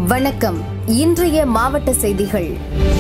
வணக்கம். இன்றைய மாவட்ட செய்திகள்.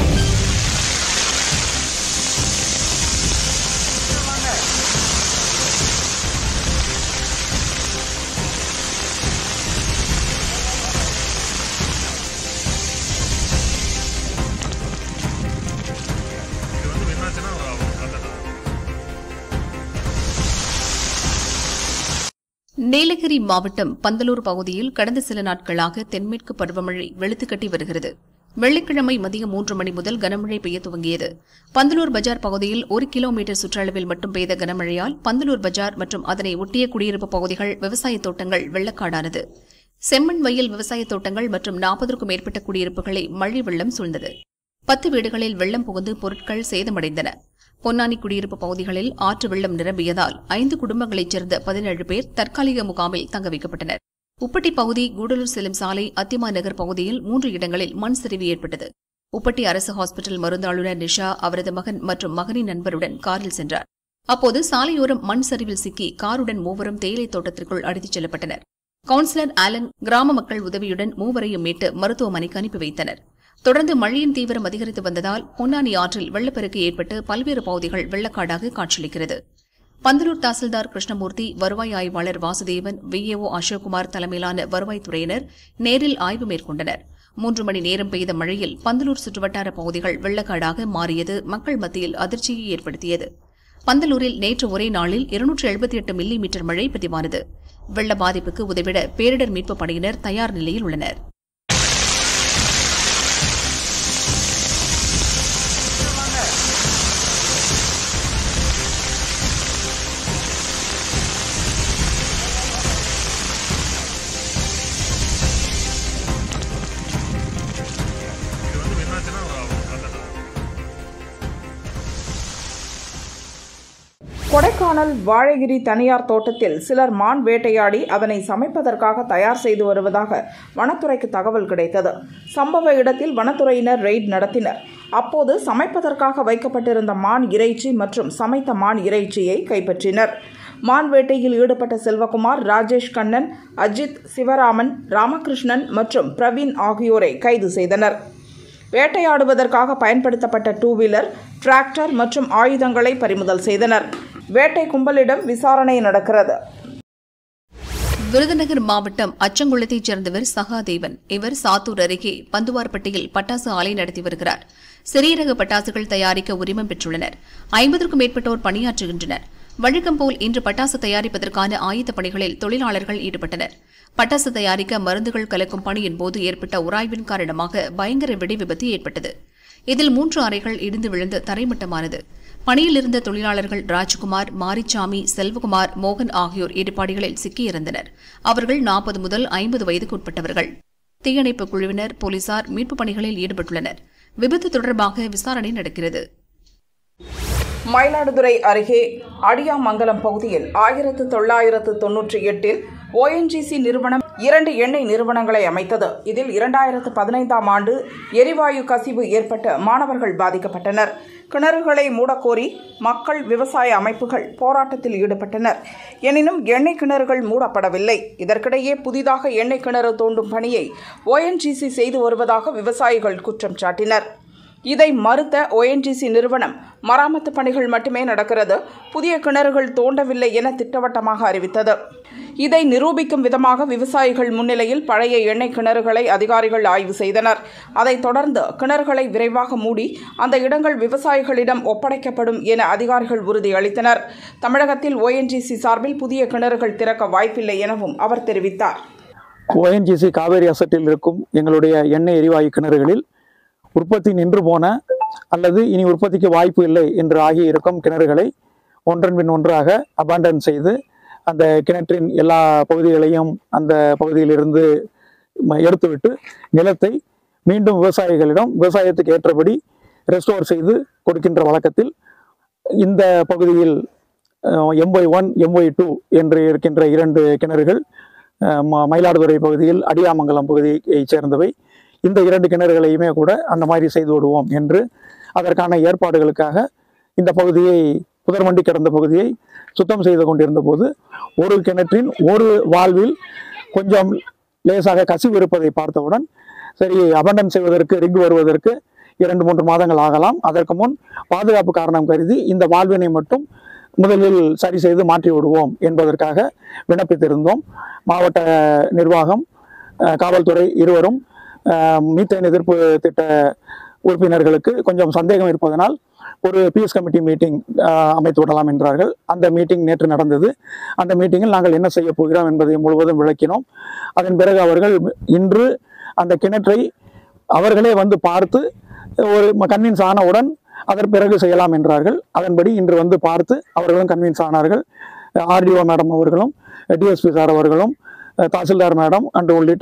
நீலகிரி மாவட்டம் பந்தலூர் பகுதியில் கடந்த சில நாட்களாக தென்மேற்கு பருவமழை வெளுத்துக்கட்டி வருகிறது. வெள்ளிக்கிழமை மதியம் 3 மணி முதல் கனமழை பெய்ய துவங்கியது. பந்தலூர் பஜார் பகுதியில் 1 கிலோமீட்டர் சுற்றளவில் மட்டும் பெய்த கனமழையால் பந்தலூர் பஜார் மற்றும் அதனை ஒட்டிய குடியிருப்பு பகுதிகள், விவசாய தோட்டங்கள் வெள்ளக்காடானது. செம்மண் வயல் விவசாய தோட்டங்கள் மற்றும் 40க்கும் மேற்பட்ட குடியிருப்புகளை மழை வெள்ளம் சூழ்ந்தது. 10 வீடுகளில் வெள்ளம் புகுந்து பொருட்கள் சேதமடைந்தன. பொன்னானி குடியிருப்பு பகுதிகளில் ஆற்று வெள்ளம் நிரம்பியதால் 5 குடும்பங்களைச் சேர்ந்த 17 பேர் தற்காலிக முகாமில் தங்க வைக்கப்பட்டனர். உப்பட்டி பகுதி, கூடலூர் செல்லும் சாலை, அத்திமா நகர் பகுதியில் 3 இடங்களில் மண் சரிவு ஏற்பட்டது. உப்பட்டி அரசு ஹாஸ்பிட்டல் மருந்தாளுநர் நிஷா அவரது மகன் மற்றும் மகனின் நண்பருடன் காரில் சென்றார். அப்போது சாலையோரம் மண் சரிவில் சிக்கி காருடன் மூவரும் தேயிலை தோட்டத்திற்குள் அடித்துச் செல்லப்பட்டனர். கவுன்சிலர் ஆலன் கிராம மக்கள் உதவியுடன் மூவரையும் மீட்டு மருத்துவமனைக்கு அனுப்பி வைத்தனர். தொடர்ந்து மழையின் தீவிரம் அதிகரித்து வந்ததால் பொன்னானி ஆற்றில் வெள்ளப்பெருக்கு ஏற்பட்டு பல்வேறு பகுதிகள் வெள்ளக்காடாக காட்சியளிக்கிறது. பந்தலூர் தாசில்தார் கிருஷ்ணமூர்த்தி, வருவாய் ஆய்வாளர் வாசுதேவன், விஏஓ அசோக்குமார் தலைமையிலான வருவாய்த்துறையினர் நேரில் ஆய்வு மேற்கொண்டனர். 3 மணி நேரம் பெய்த மழையில் பந்தலூர் சுற்றுவட்டார பகுதிகள் வெள்ளக்காடாக மாறியது மக்கள் மத்தியில் அதிர்ச்சியை ஏற்படுத்தியது. பந்தலூரில் நேற்று ஒரே நாளில் 278 மில்லிமீட்டர் மழை பதிவானது. வெள்ள பாதிப்புக்கு உதவிட பேரிடர் மீட்புப் படையினர் தயார் நிலையில் உள்ளனர். கொடைக்கானல் வாழைகிரி தனியார் தோட்டத்தில் சிலர் மான் வேட்டையாடி அதனை சமைப்பதற்காக தயார் செய்து வருவதாக வனத்துறைக்கு தகவல் கிடைத்தது. சம்பவ இடத்தில் வனத்துறையினர் ரெய்ட் நடத்தினர். அப்போது சமைப்பதற்காக வைக்கப்பட்டிருந்த மான் இறைச்சி மற்றும் சமைத்த மான் இறைச்சியை கைப்பற்றினர். மான் வேட்டையில் ஈடுபட்ட செல்வகுமார், ராஜேஷ் கண்ணன், அஜித், சிவராமன், ராமகிருஷ்ணன் மற்றும் பிரவீன் ஆகியோரை கைது செய்தனர். வேட்டையாடுவதற்காக பயன்படுத்தப்பட்ட 2 வீலர், டிராக்டர் மற்றும் ஆயுதங்களை பறிமுதல் செய்தனர். வேட்டை கும்பலிடம் விசாரணை நடக்கிறது. விருதுநகர் மாவட்டம் அச்சங்குளத்தைச் சேர்ந்தவர் சகாதேவன். இவர் சாத்தூர் அருகே பந்துவார்பட்டியில் பட்டாசு ஆலை நடத்தி வருகிறார். சிறிய ரக பட்டாசுகள் தயாரிக்க உரிமம் பெற்றுள்ளனர். 50க்கும் மேற்பட்டோர் பணியாற்றுகின்றனர். வழக்கம்போல் இன்று பட்டாசு தயாரிப்பதற்கான ஆயத்த பணிகளில் தொழிலாளர்கள் ஈடுபட்டனர். பட்டாசு தயாரிக்க மருந்துகள் கலக்கும் பணியின் போது ஏற்பட்ட உராய்வின் காரணமாக பயங்கர வெடி விபத்து ஏற்பட்டது. இதில் 3 அறைகள் இடிந்து விழுந்து தரைமட்டமானது. பணியில் இருந்த தொழிலாளர்கள் ராஜ்குமார், மாரிச்சாமி, செல்வகுமார், மோகன் ஆகியோர் இடிபாடுகளில் சிக்கியிருந்தனர். அவர்கள் 40 முதல் 50 வயதுக்கு உட்பட்டவர்கள். தீயணைப்பு குழுவினர், போலீசார் மீட்புப் பணிகளில் ஈடுபட்டுள்ளனர். விபத்து தொடர்பாக விசாரணை நடக்கிறது. மயிலாடுதுறை அருகே அடியாமங்கலம் பகுதியில் 1998 ONGC நிறுவனம் 2 எண்ணெய் நிறுவனங்களை அமைத்தது. இதில் 2015ஆம் ஆண்டு எரிவாயு கசிவு ஏற்பட்டு மாணவர்கள் பாதிக்கப்பட்டனர். கிணறுகளை மூடக்கோரி மக்கள், விவசாய அமைப்புகள் போராட்டத்தில் ஈடுபட்டனர். எனினும் எண்ணெய் கிணறுகள் மூடப்படவில்லை. இதற்கிடையே புதிதாக எண்ணெய் கிணறு தோண்டும் பணியை ONGC செய்து வருவதாக விவசாயிகள் குற்றம் சாட்டினர். இதை மறுத்த ONGC நிறுவனம், மராமத்து பணிகள் மட்டுமே நடக்கிறது, புதிய கிணறுகள் தோண்டவில்லை என திட்டவட்டமாக அறிவித்தது. இதை நிரூபிக்கும் விதமாக விவசாயிகள் முன்னிலையில் பழைய எண்ணெய் கிணறுகளை அதிகாரிகள் ஆய்வு செய்தனர். அதைத் தொடர்ந்து கிணறுகளை விரைவாக மூடி அந்த இடங்கள் விவசாயிகளிடம் ஒப்படைக்கப்படும் என அதிகாரிகள் உறுதியளித்தனர். தமிழகத்தில் ONGC சார்பில் புதிய கிணறுகள் திறக்க வாய்ப்பில்லை எனவும் அவர் தெரிவித்தார். ONGC காவேரி அசட்டில் இருக்கும் எங்களுடைய எண்ணெய் எரிவாயு கிணறுகளில் உற்பத்தி நின்று போன அல்லது இனி உற்பத்திக்கு வாய்ப்பு இல்லை என்று ஆகியிருக்கும் கிணறுகளை ஒன்றன் பின் ஒன்றாக அபாண்டன் செய்து அந்த கிணற்றின் எல்லா பகுதிகளையும் அந்த பகுதியிலிருந்து எடுத்துவிட்டு நிலத்தை மீண்டும் விவசாயிகளிடம் விவசாயத்துக்கு ஏற்றபடி ரெஸ்டோர் செய்து கொடுக்கின்ற வழக்கத்தில் இந்த பகுதியில் MY1, MY2 என்று இருக்கின்ற 2 கிணறுகள் மயிலாடுதுறை பகுதியில் அடியாமங்கலம் பகுதியைச் சேர்ந்தவை. இந்த 2 கிணறுகளையுமே கூட அந்த மாதிரி செய்து விடுவோம் என்று அதற்கான ஏற்பாடுகளுக்காக இந்த பகுதியை, புதர்மண்டி கிடந்த பகுதியை சுத்தம் செய்து கொண்டிருந்த போது ஒரு கிணற்றின் ஒரு வால்வில் கொஞ்சம் லேசாக கசிவு இருப்பதை பார்த்தவுடன் சரி அபண்டன் செய்வதற்கு ரிங் வருவதற்கு 2-3 மாதங்கள் ஆகலாம். அதற்கு முன் பாதுகாப்பு காரணம் கருதி இந்த வால்வினை மட்டும் முதலில் சரி செய்து மாற்றி விடுவோம் என்பதற்காக விண்ணப்பித்திருந்தோம். மாவட்ட நிர்வாகம், காவல்துறை இருவரும் மீத்தேன் எதிர்ப்பு திட்ட உறுப்பினர்களுக்கு கொஞ்சம் சந்தேகம் இருப்பதனால் ஒரு பீஸ் கமிட்டி மீட்டிங் அமைத்து விடலாம் என்றார்கள். அந்த மீட்டிங் நேற்று நடந்தது. அந்த மீட்டிங்கில் நாங்கள் என்ன செய்ய போகிறோம் என்பதை முழுவதும் விளக்கினோம். அதன் பிறகு அவர்கள் இன்று அந்த கிணற்றை அவர்களே வந்து பார்த்து ஒரு கன்வின்ஸ் ஆனவுடன் அதன் பிறகு செய்யலாம் என்றார்கள். அதன்படி இன்று வந்து பார்த்து அவர்களும் கன்வின்ஸ் ஆனார்கள். ஆர்டிஓ மேடம் அவர்களும், டிஎஸ்பி சார் அவர்களும், தாசில்தார் மேடம் அன்று உள்ளிட்ட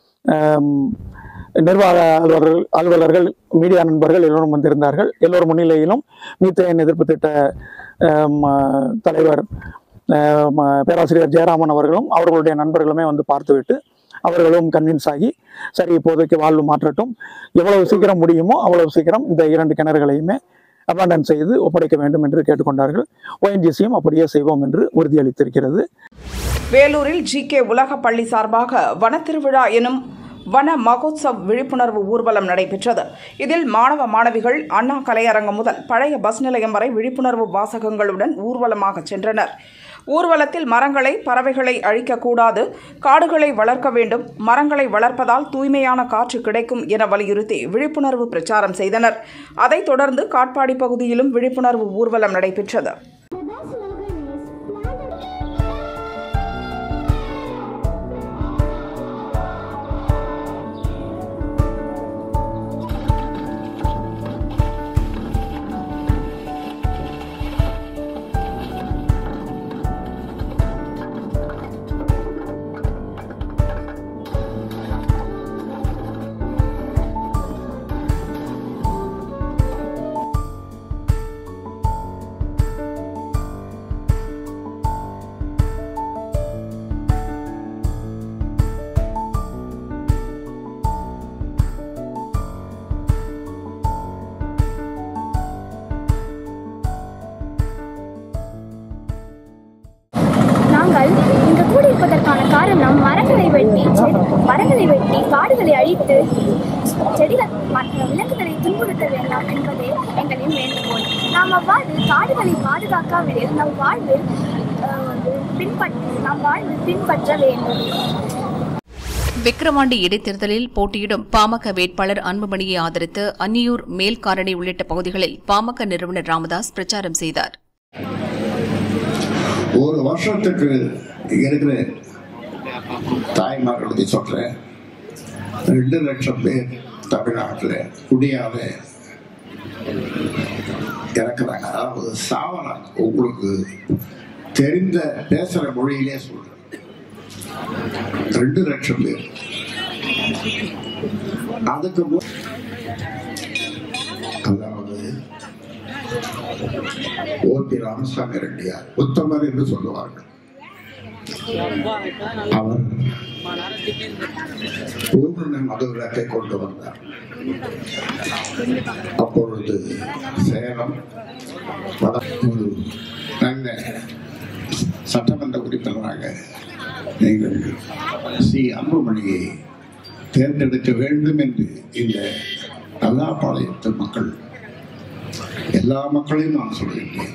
நிர்வாக அலுவலர்கள், மீடியா நண்பர்கள் எல்லோரும் வந்திருந்தார்கள். எல்லோரும் முன்னிலையிலும் மீத்தேன் எதிர்ப்பு திட்ட தலைவர் பேராசிரியர் ஜெயராமன் அவர்களும் அவர்களுடைய நண்பர்களுமே வந்து பார்த்துவிட்டு அவர்களும் கன்வின்ஸ் ஆகி சரி இப்போதைக்கு வாழ்வு மாற்றட்டும், எவ்வளவு சீக்கிரம் முடியுமோ அவ்வளவு சீக்கிரம் இந்த 2 கிணறுகளையுமே அபாண்டன் செய்து ஒப்படைக்க வேண்டும் என்று கேட்டுக்கொண்டார்கள். ONGCயும் அப்படியே செய்வோம் என்று உறுதியளித்திருக்கிறது. வேலூரில் GK உலக பள்ளி சார்பாக வனத்திருவிழா எனும் வன மகோத்சவ் விழிப்புணர்வு ஊர்வலம் நடைபெற்றது. இதில் மாணவ மாணவிகள் அண்ணா கலையரங்கம் முதல் பழைய பஸ் நிலையம் வரை விழிப்புணர்வு வாசகங்களுடன் ஊர்வலமாக சென்றனர். ஊர்வலத்தில் மரங்களை, பறவைகளை அழிக்கக்கூடாது, காடுகளை வளர்க்க வேண்டும், மரங்களை வளர்ப்பதால் தூய்மையான காற்று கிடைக்கும் என வலியுறுத்தி விழிப்புணர்வு பிரச்சாரம் செய்தனர். அதைத் தொடர்ந்து காட்பாடி பகுதியிலும் விழிப்புணர்வு ஊர்வலம் நடைபெற்றது. இங்கு கூடியிருப்பதற்கான காரணம் மரங்களை வெட்டி காடுகளை அழித்து செடிகள் விலங்குகளை துன்புறுத்த வேண்டாம் என்பதே எங்களின் வேண்டுகோள். நாம் அவ்வாறு காடுகளை பாதுகாக்காவிடில் நம் வாழ்வில் பின்பற்ற வேண்டும். விக்கிரவாண்டி இடைத்தேர்தலில் போட்டியிடும் பாமக வேட்பாளர் அன்புமணியை ஆதரித்து அன்னியூர், மேல்காரணி உள்ளிட்ட பகுதிகளில் பாமக நிறுவனர் ராமதாஸ் பிரச்சாரம் செய்தார். ஒரு வருஷத்துக்கு இருக்கிற தாய்மார்களுக்கு சொல்றேன், 2 லட்சம் பேர் தமிழ்நாட்டில் குடியாத இறக்குறாங்க. அதாவது சாவறாங்க. உங்களுக்கு தெரிந்த பேசுற மொழியிலே சொல்றேன், 2 லட்சம் பேர். அதுக்கு அதாவது ஓபி ராமசாமி ரெட்டியார் உத்தமர் என்று சொல்லுவார்கள். அவர் பூர்ண மதுவிலக்கை கொண்டு வந்தார். அப்பொழுது சேலம் ஒரு நல்ல சட்டமன்ற உறுப்பினராக நீங்கள் சி அன்புமணியை தேர்ந்தெடுக்க வேண்டும் என்று இந்த நல்லாப்பாளையத்து மக்கள், எல்லா மக்களையும் நான் சொல்கின்றேன்.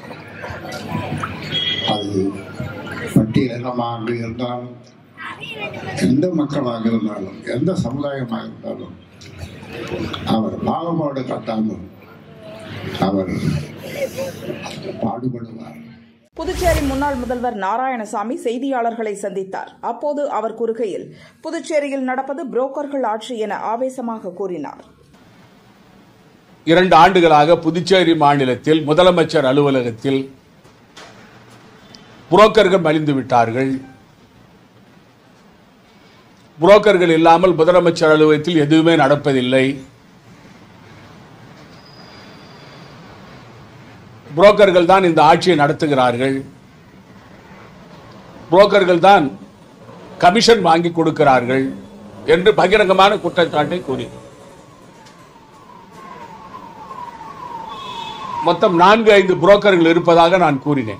அது பட்டியலமாக இருந்தாலும், எந்த மக்களாக இருந்தாலும், எந்த சமுதாயமாக இருந்தாலும் அவர் பாகுபாடு காட்டாமல் அவர் பாடுபடுவார். புதுச்சேரி முன்னாள் முதல்வர் நாராயணசாமி செய்தியாளர்களை சந்தித்தார். அப்போது அவர் கூறுகையில், புதுச்சேரியில் நடப்பது புரோக்கர்கள் ஆட்சி என ஆவேசமாக கூறினார். 2 ஆண்டுகளாக புதுச்சேரி மாநிலத்தில் முதலமைச்சர் அலுவலகத்தில் புரோக்கர்கள் மலிந்து விட்டார்கள். புரோக்கர்கள் இல்லாமல் முதலமைச்சர் அலுவலகத்தில் எதுவுமே நடப்பதில்லை. புரோக்கர்கள் தான் இந்த ஆட்சியை நடத்துகிறார்கள். புரோக்கர்கள் தான் கமிஷன் வாங்கி கொடுக்கிறார்கள் என்று பகிரங்கமான குற்றச்சாட்டை கூறி மொத்தம் 4-5 புரோக்கர்கள் இருப்பதாக நான் கூறினேன்.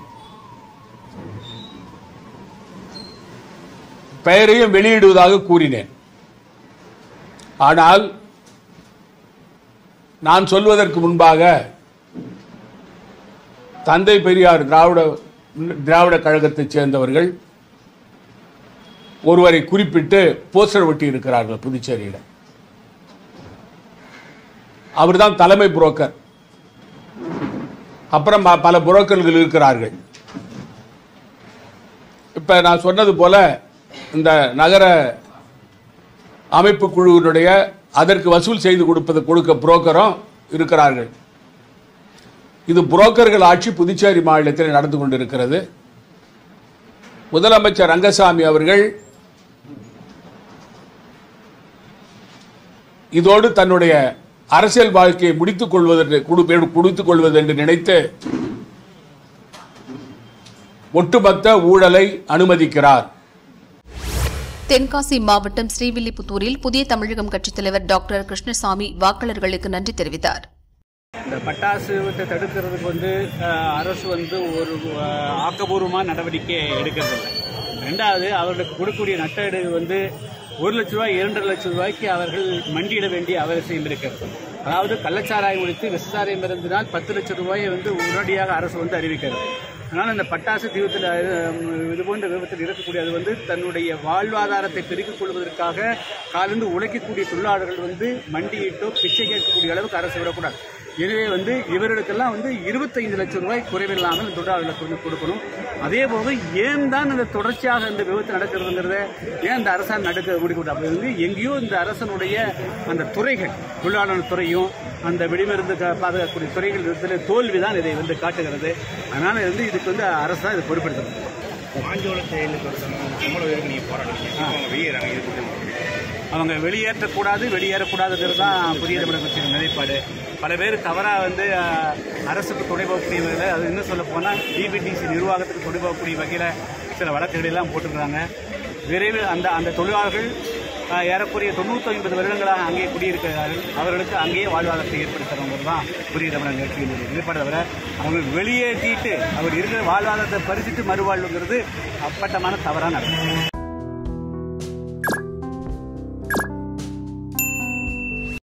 பெயரையும் வெளியிடுவதாக கூறினேன். ஆனால் நான் சொல்வதற்கு முன்பாக தந்தை பெரியார் திராவிட கழகத்தைச் சேர்ந்தவர்கள் ஒருவரை குறிப்பிட்டு போஸ்டர் ஒட்டி இருக்கிறார்கள் புதுச்சேரியில். அவர்தான் தலைமை புரோக்கர். அப்புறம் பல புரோக்கர்கள் இருக்கிறார்கள். இப்ப நான் சொன்னது போல இந்த நகர அமைப்பு குழுவினுடைய அதற்கு வசூல் செய்து கொடுக்க புரோக்கரும் இருக்கிறார்கள். இது புரோக்கர்கள் ஆட்சி புதுச்சேரி மாநிலத்தில் நடந்து கொண்டிருக்கிறது. முதலமைச்சர் ரங்கசாமி அவர்கள் இதோடு தன்னுடைய அரசியல் வாழ்க்கையை முடித்துக் கொள்வது என்று நினைத்து ஒட்டுமொத்த ஊழலை அனுமதிக்கிறார். தென்காசி மாவட்டம் ஸ்ரீவில்லிபுத்தூரில் புதிய தமிழகம் கட்சித் தலைவர் டாக்டர் கிருஷ்ணசாமி வாக்காளர்களுக்கு நன்றி தெரிவித்தார். இந்த பட்டாசு தடுக்கிறதுக்கு அரசு ஒரு ஆக்கப்பூர்வமான நடவடிக்கை எடுக்கிறதில்லை. ரெண்டாவது, அவர்களுக்கு கொடுக்கக்கூடிய நட்டஈடு 1 லட்ச ரூபாய் 2.5 லட்சம் ரூபாய்க்கு அவர்கள் மண்டியிட வேண்டிய அவசியம் இருக்கிறது. அதாவது கள்ளச்சாராயம் முடித்து விசசாராயம் இருந்ததால் 10 லட்சம் ரூபாயை உடனடியாக அரசு அறிவிக்கிறது. அதனால் இந்த பட்டாசு தீவிரத்தில் இதுபோன்ற விபத்தில் இருக்கக்கூடிய தன்னுடைய வாழ்வாதாரத்தை பெருக்கிக் கொள்வதற்காக காலிருந்து உழைக்கக்கூடிய தொழிலாளர்கள் மண்டியிட்டோ பிச்சை கேட்கக்கூடிய அளவுக்கு அரசு விடக்கூடாது. எனவே இவர்களுக்கெல்லாம் 25 லட்சம் ரூபாய் குறைவில்லாமல் தொழிலாளர்களுக்கு கொடுக்கணும். அதே போது ஏன் தான் இந்த தொடர்ச்சியாக இந்த விபத்து நடக்கிறதுங்கிறத ஏன் இந்த அரசாங்கம் நடக்க முடியும்? அப்படி எங்கேயோ இந்த அரசனுடைய அந்த துறைகள், தொழிலாளர் துறையும் அந்த வெடிமருந்து பாதுகாக்கக்கூடிய துறைகள் இதில் தோல்விதான் இதை காட்டுகிறது. அதனால இதுக்கு அரசு தான் இதை பொறுப்பெடுத்தணும். அவங்க வெளியேறக்கூடாதுங்கிறது தான் புதிய தமிழக கட்சியின் நிலைப்பாடு. பல பேர் தவறாக அரசுக்கு துணை போகக்கூடியவர்கள், அது இன்னும் சொல்ல போனால் டிபிடிசி நிர்வாகத்துக்கு துணை போகக்கூடிய வகையில் சில வழக்குகள் எல்லாம் போட்டுக்கிறாங்க. விரைவில் அந்த தொழிலாளர்கள் ஏறக்குறைய 90-50 வருடங்களாக அங்கே குடியிருக்கிறார்கள். அவர்களுக்கு அங்கேயே வாழ்வாதாரத்தை ஏற்படுத்துறவங்க தான் புதிய தமிழக கட்சியின் நிலைப்பாடு. தவிர அவங்க வெளியேற்றிட்டு அவர் இருக்கிற வாழ்வாதாரத்தை பறிச்சுட்டு மறுவாழ்வுங்கிறது அப்பட்டமான தவறான